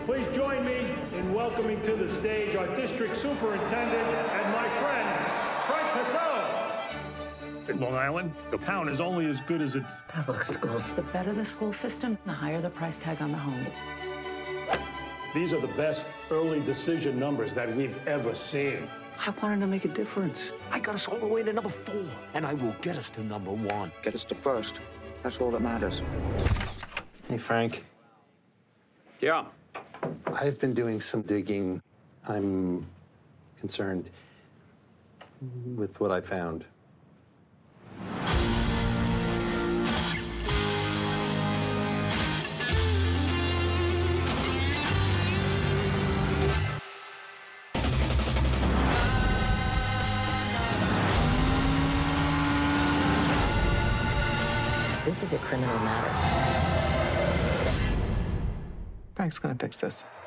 Please join me in welcoming to the stage our district superintendent and my friend, Frank Tassell. In Long Island, the town is only as good as its public schools. The better the school system, the higher the price tag on the homes. These are the best early decision numbers that we've ever seen. I wanted to make a difference. I got us all the way to number 4, and I will get us to number 1. Get us to first. That's all that matters. Hey, Frank. Yeah. I've been doing some digging. I'm concerned with what I found. This is a criminal matter. Frank's gonna fix this.